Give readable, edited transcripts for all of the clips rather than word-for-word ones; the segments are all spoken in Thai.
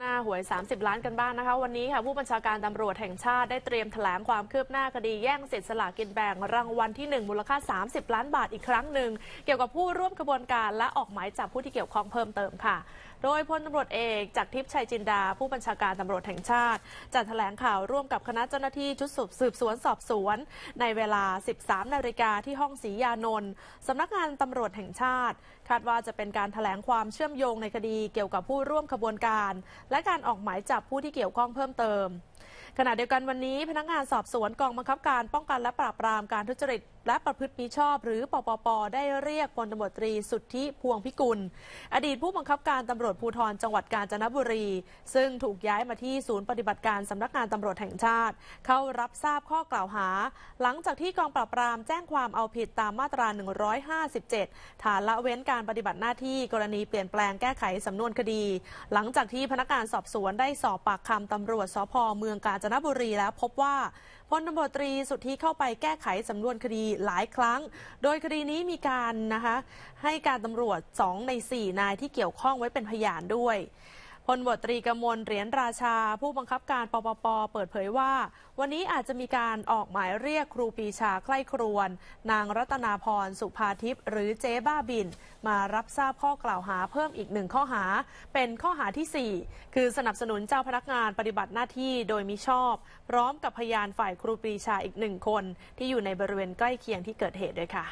หน้าหวย30 ล้านกันบ้างนะคะวันนี้ค่ะผู้บัญชาการตำรวจแห่งชาติได้เตรียมแถลงความคืบหน้าคดีแย่งสิทธิสลากกินแบ่งรางวัลที่1มูลค่า30 ล้านบาทอีกครั้งหนึ่งเกี่ยวกับผู้ร่วมกระบวนการและออกหมายจับผู้ที่เกี่ยวข้องเพิ่มเติมค่ะโดยพลตำรวจเอกจากทิพย์ชัยจินดาผู้บัญชาการตำรวจแห่งชาติจัดแถลงข่าวร่วมกับคณะเจ้าหน้าที่ชุดสืบสวนสอบสวนในเวลา 13 นาฬิกาที่ห้องศรียานนท์สำนักงานตำรวจแห่งชาติคาดว่าจะเป็นการแถลงความเชื่อมโยงในคดีเกี่ยวกับผู้ร่วมขบวนการและการออกหมายจับผู้ที่เกี่ยวข้องเพิ่มเติมขณะเดียวกันวันนี้พนักงานสอบสวนกองบังคับการป้องกันและปราบปรามการทุจริตและประพฤติมิชอบหรือปปป.ได้เรียกพลตำรวจตรีสุทธิพวงพิกุลอดีตผู้บังคับการตำรวจภูธรจังหวัดกาญจนบุรีซึ่งถูกย้ายมาที่ศูนย์ปฏิบัติการสำนักงานตำรวจแห่งชาติเข้ารับทราบข้อกล่าวหาหลังจากที่กองปราบปรามแจ้งความเอาผิดตามมาตรา157ฐานละเว้นการปฏิบัติหน้าที่กรณีเปลี่ยนแปลงแก้ไขสำนวนคดีหลังจากที่พนักงานสอบสวนได้สอบปากคำตำรวจสภ.เมืองกาญจนบุรีแล้วพบว่าพลตำรวจตรีสุทธิเข้าไปแก้ไขสำนวนคดีหลายครั้งโดยคดีนี้มีการให้การตำรวจ2 ใน 4 นายที่เกี่ยวข้องไว้เป็นพยานด้วยพลตำรวจตรีกมลเหรียญราชาผู้บังคับการปปป.เปิดเผยว่าวันนี้อาจจะมีการออกหมายเรียกครูปรีชาใคร่ครวญนางรัตนาพรสุภาทิพย์หรือเจ๊บ้าบินมารับทราบข้อกล่าวหาเพิ่มอีก1 ข้อหาเป็นข้อหาที่ 4คือสนับสนุนเจ้าพนักงานปฏิบัติหน้าที่โดยมิชอบพร้อมกับพยานฝ่ายครูปรีชาอีก1 คนที่อยู่ในบริเวณใกล้เคียงที่เกิดเหตุด้วยค่ะ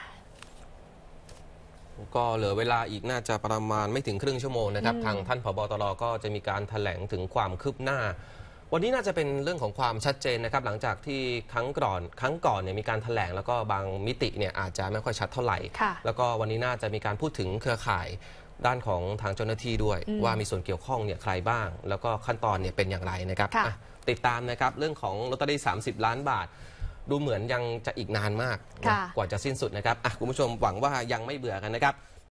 ก็เหลือเวลาอีกน่าจะประมาณไม่ถึงครึ่งชั่วโมงนะครับทางท่านผบ.ตร.ก็จะมีการแถลงถึงความคืบหน้าวันนี้น่าจะเป็นเรื่องของความชัดเจนนะครับหลังจากที่ครั้งก่อนเนี่ยมีการแถลงแล้วก็บางมิติเนี่ยอาจจะไม่ค่อยชัดเท่าไหร่แล้วก็วันนี้น่าจะมีการพูดถึงเครือข่ายด้านของทางเจ้าหน้าที่ด้วยว่ามีส่วนเกี่ยวข้องเนี่ยใครบ้างแล้วก็ขั้นตอนเนี่ยเป็นอย่างไรนะครับติดตามนะครับเรื่องของลอตเตอรี่30 ล้านบาทดูเหมือนยังจะอีกนานมากกว่าจะสิ้นสุดนะครับคุณผู้ชมหวังว่ายังไม่เบื่อกันนะครับ